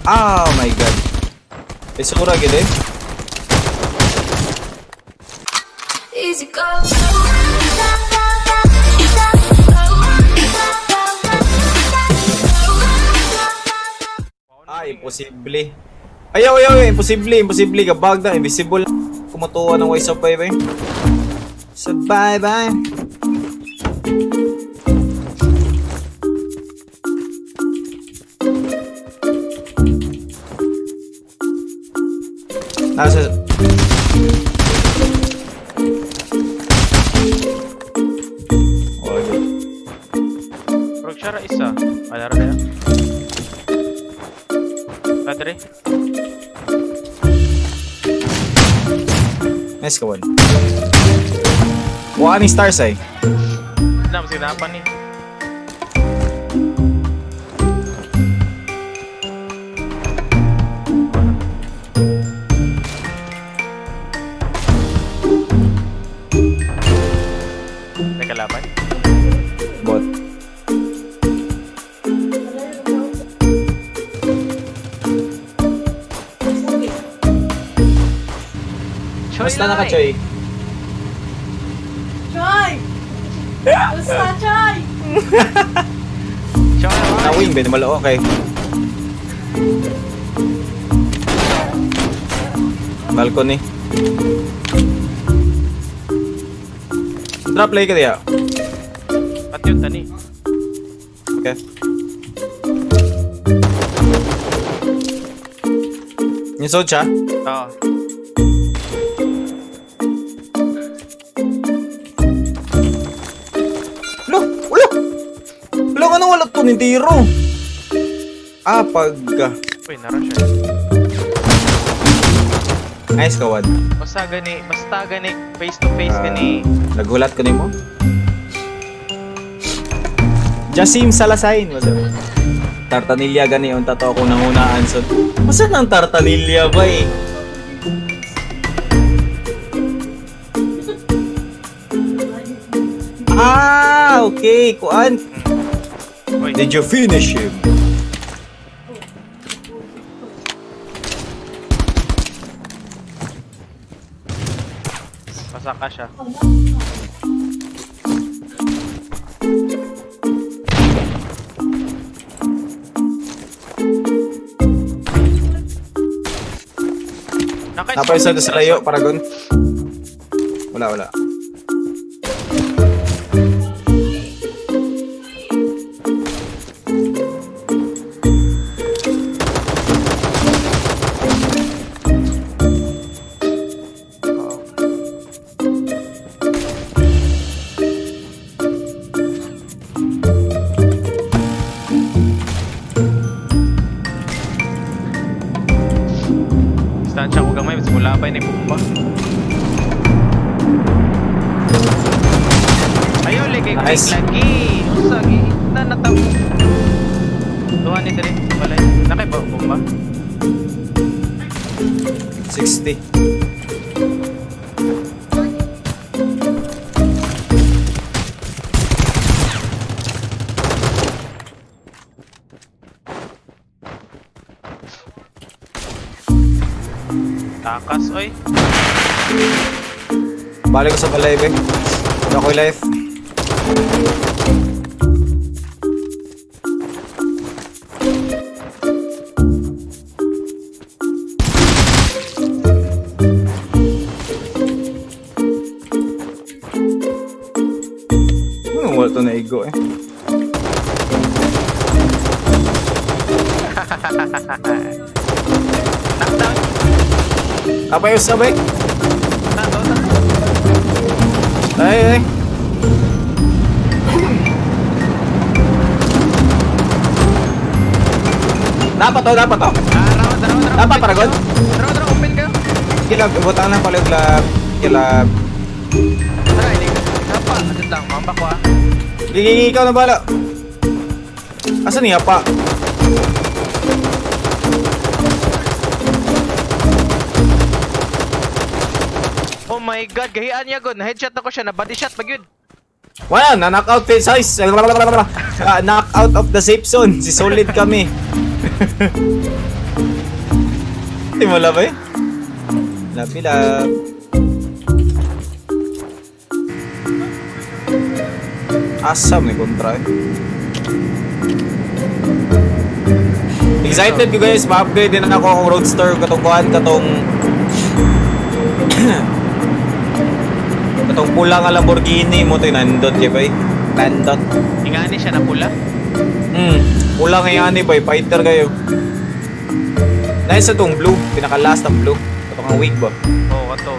Oh my god. Isura gid eh. Easy go. Imposible. Ayaw, imposible ka bag na, invisible. Kumutuwa ng way sabay ba. So bye. Nasa Progshara isa. Alara na yan. Padre. Nice kawan. Wala ni stars ay. Nam sinapan ni. Kalaban? Bot. Basta na ka, Choy. Choy! Basta, Choy! Choy! Na-wing, Ben. Malo, okay. Balcony. Drop play ka diya. At yun, tani. Okay. Yung sold siya? Oo. Wala ka nang wala to ni tiro. Pag... Uy, naran siya. Nice kawan. Basta gani, face to face gani. Nagulat ko ni mo? Jasim Salasain. Tartanilya gani yung tato ko nang unaan. So, masa nang tartanilya ba eh? Okay. Kuan. Did you finish him? Pasaka siya. Napay sa layo, Paragon. Wala. Distansya ko gamay, simula pa yun yung bumba. Ayaw, ligay ko nice. lagi. Usagi, nanataw. Tuhan ni Dre, balay. Nakay ba bumba? 60. Takas, oy. Balik ko sa balay, be. Ako'y life. Wala ito na igo eh. Knockdown. Apa yung sabay? Tato. Ay. Dapat to. Round. Dapat, Paragon? Round, open kayo. Kilab, butang ng paliglab. Kilab. Tara, hindi ka. Apa, agad lang. Mamba ko ah. Gigi, ikaw na bala. Asan niya pa? Oh my god, gahian niya god. Na-headshot ako siya, na-body shot pag yun. Wala, na-knockout face size. Knock out of the safe zone. Si Solid kami. Di mo love eh? Love. Asam ni kontra eh. Excited ko guys, ma-upgrade din ako ang Roadster katong katong pula nga Lamborghini mo to nandot kay bay. Nandot. Ingani siya na pula. Pula nga yan bay, fighter kayo. Nice itong blue, pinaka-last ang blue. Katong ang wig ba? Oo, kato.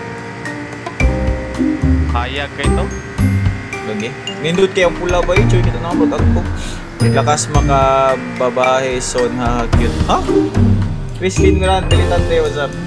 Kaya kayo to? Lagi. Nindot kayo ang pula ba yun? Choy, kita na ako ko. Lakas makababahe, son, ha, cute. Ha? Crispin Grant, Militante, what's up?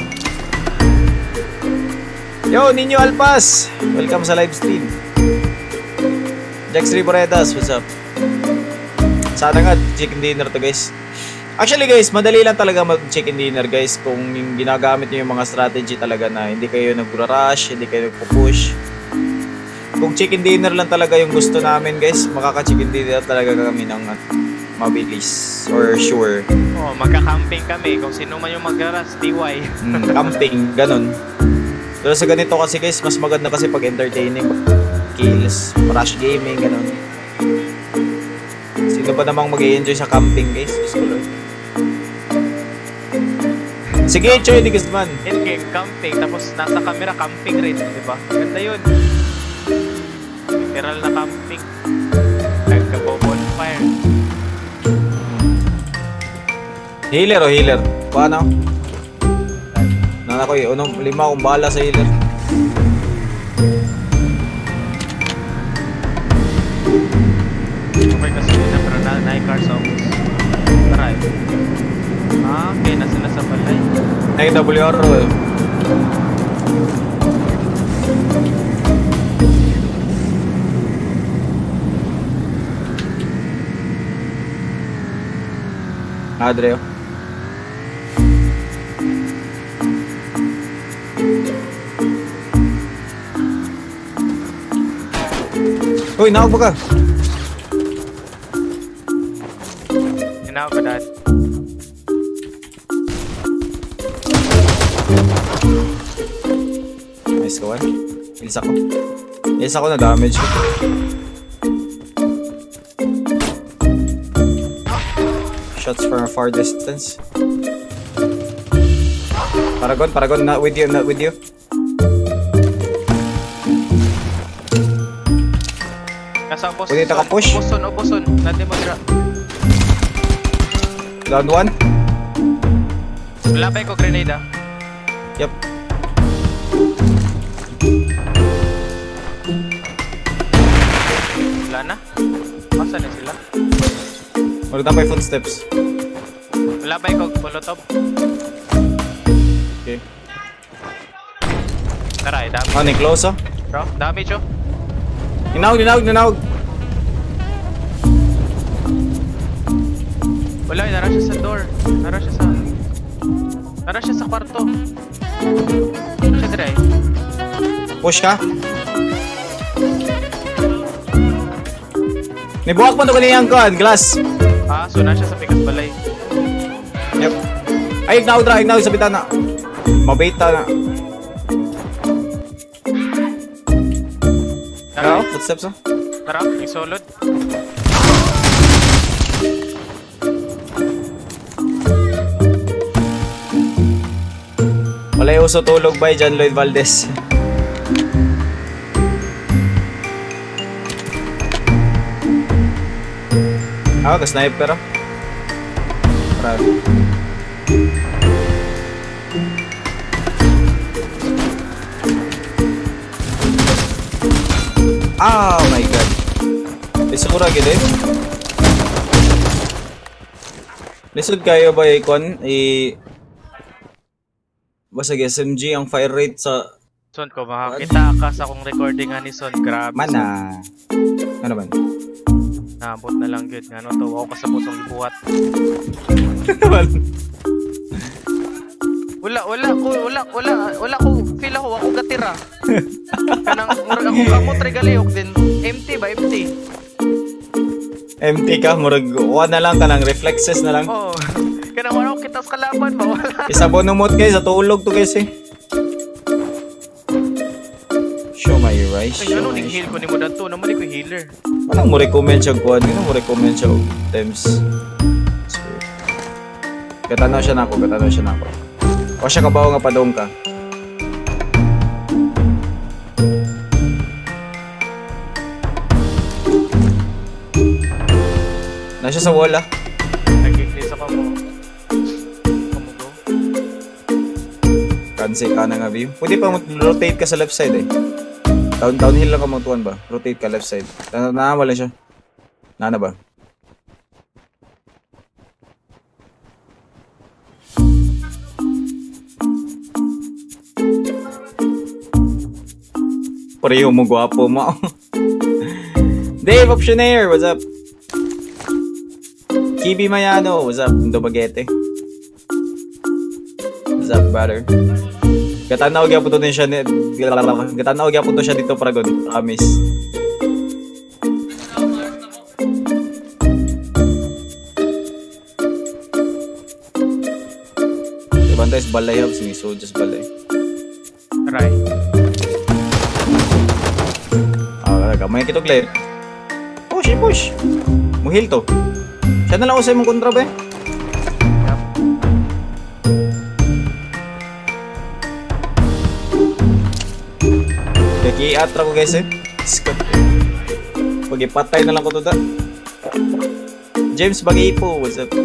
Yo, Ninyo Alpas! Welcome sa live stream. Jax Riboredas, what's up? Sana nga, chicken dinner to guys. Actually guys, madali lang talaga mag-chicken dinner guys kung ginagamit nyo yung mga strategy talaga na hindi kayo nag-rush, hindi kayo nag-push. Kung chicken dinner lang talaga yung gusto namin guys, makaka-chicken dinner talaga kami ng mabilis or sure. Oh, magka-camping kami kung sino man yung mag-rush, DY. Camping, ganun. Pero sa ganito kasi guys, mas maganda kasi pag entertaining, kills, rush gaming, ganun. Sino ba namang mag-i-enjoy sa camping guys? Sige, enjoy di man. In-game camping, tapos nasa camera camping rin, di ba? Ganda yun. Literal na camping. Nagka-bonfire. Healer o healer? Paano? Nana ko eh, unong 5 akong bala sa healer. Okay kasi na pero na-car sa office. Taray. Ah, okay na sila sa balay. Nag-WR eh. Adreo. Uy, nakak ba ka? Hinawag ka dad. Nice kawan. Ilis ako na damage ko. Shots from a far distance. Paragon, not with you. Nasa boss. Pwede ka push? Oboson. Nandi mo dira. Down 1. Labay ko grenade ah. Yep. Wala na? Masa na sila? Wala na pa yung footsteps. Labay ko molotov. Okay. Taray, damage. Oh, ni-close oh. Bro, damage oh. Ninawag. Wala, nara siya sa door. Nara siya sa kwarto. Siya dire. Push ka. Nibuhak mo ito kaniyang kan, glass. Ah, so na siya sa pikas balay. Yep. Ay, ignaw sa bitana. Mabita na. Tara, Footsteps oh. tara, isolod. Wala yung uso tulog by John Lloyd Valdez. Ako, ka-sniper oh. Tara. Oh my god. Isura gid eh. Lisod kayo ba ikon basta SMG ang fire rate sa Son ko, makakita ka sa akong recording nga ni Son. Grabe. mana. Ano man? Nabot na lang yun. Ano to, ako kasabot ang ibuhat. Wala ko. Feel ako gatira. Kanang, ako kamot regaliyok din. Empty ba? Empty ka, murag, na lang ka ng reflexes na lang. Oo. Kaya wala ko kita sa kalaban ba? Wala. Isa bonumot guys, sa tulog to guys eh. Show my rice. Ay, ano ning heal ko ni mo dato? Naman ko healer. Anong mo recommend siya kuhan? Anong mo recommend siya times? Gatanaw siya na ako. O siya kabaw nga padong ka. Nasa sa wall ah. Nagkiklis ako mo. Kamugo. Cancel ka na nga view. Pwede pa rotate ka sa left side eh. Downhill lang ka magtuan ba? Rotate ka left side. Wala siya. Nana ba? Pareho mo gwapo mo. Dave Optionaire, what's up? Kibi Mayano, what's up? Indo Bagete. What's up, brother? Gatanaw gyapon to siya ni Gatanaw gyapon to siya dito Paragon. Promise. Bantay sa balay hab sinisod just balay. Aray. Gamay kito clear. Push. Muhil to. Siya na lang usay mong kontra ba eh. Kaki-atra ko guys eh. Scott. Pag-ipatay na lang ko to da. James Bagipo, what's up?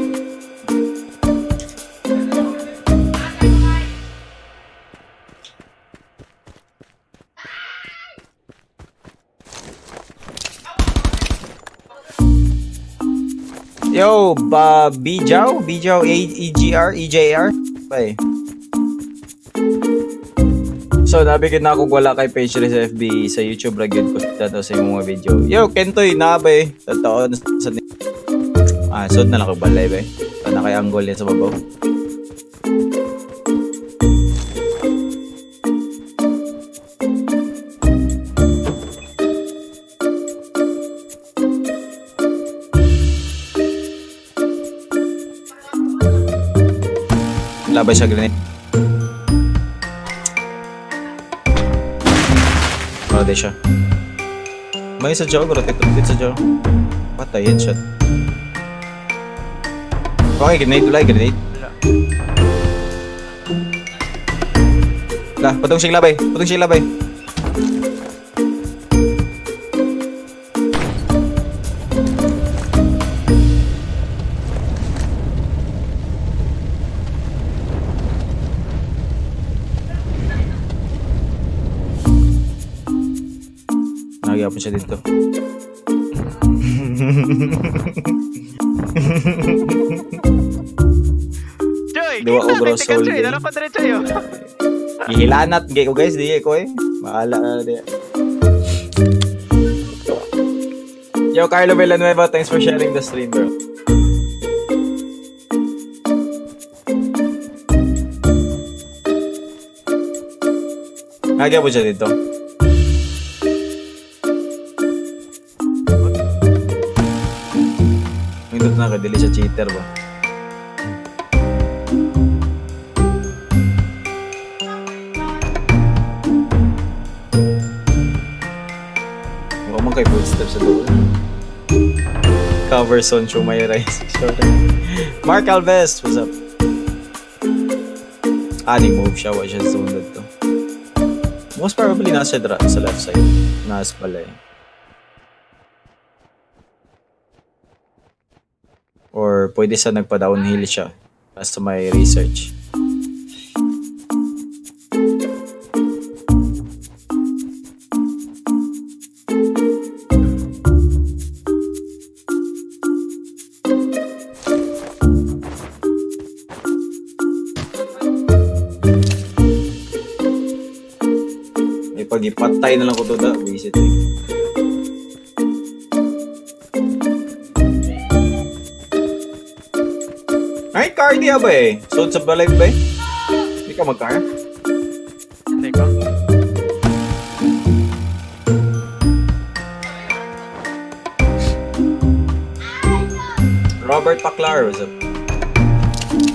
Yo, Bijao, EJR. Bye. So, nabigyan na ako wala kay page rin sa FB, sa YouTube ra gyud ko dito sa mga video. Yo, Kentoy na ba eh. Totoo sa sud na lang ko balay ba eh. Na kay angle yan sa babaw. Labay siya grenade. Rotate siya. May sa jaw, rotate sa jaw. Patay, headshot. Okay, grenade. Lah, patong siyang labay. Nagyapon siya dito. Joy, Dua kita ogro technical soul Joy. day. Dala ko diretso yo. Gihilanat gay ko guys, di ko eh. Maala na di. Yo, Carlo Villanueva, thanks for sharing the stream, bro. Nagyapon siya dito. Nindot na kadili siya cheater ba? Huwag man kay footsteps sa doon. Cover zone, show my rise. Mark Alves, what's up? Move siya, wala siya zone dito. Most probably nasa sa left side. Nasa pala eh. Or pwede sa nagpa-downhill siya as to my research. May pag-ipatay na lang ko to da. Visit eh. Ay, car di ba eh? So, sa balay ba eh? Hindi ka mag-car? Teka. Robert Paclar, what's up?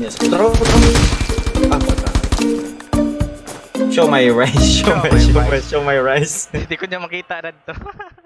niya. Throw. Ah, puta. Show my rice. Show my rice. Hindi ko niya makita na to.